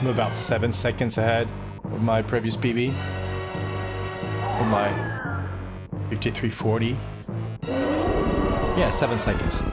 I'm about 7 seconds ahead of my previous PB. Of my 5340. Yeah, 7 seconds.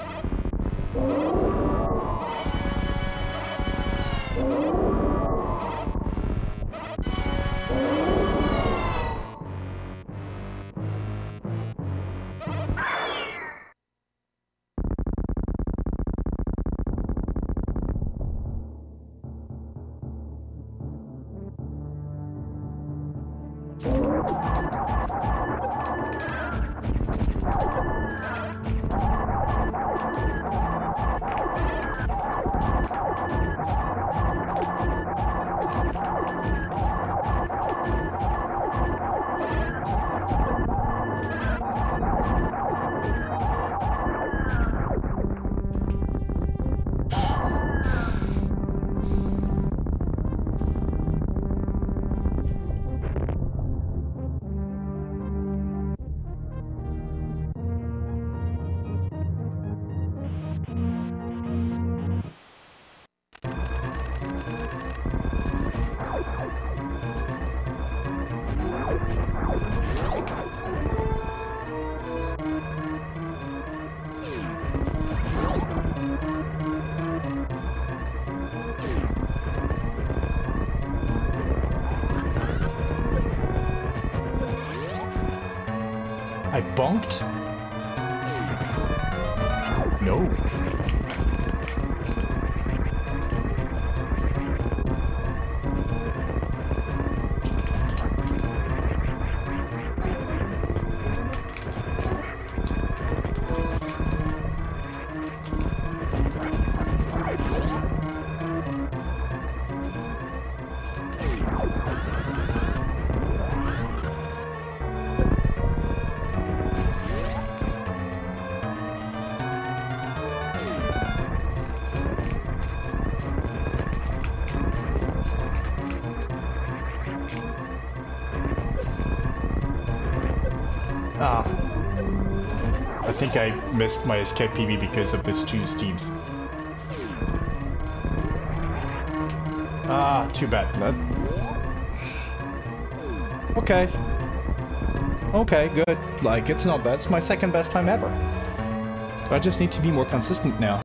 I bonked? No. Ah. I think I missed my escape PB because of these two steams. Ah, too bad. Okay. Okay, good. Like, it's not bad. It's my second best time ever. I just need to be more consistent now.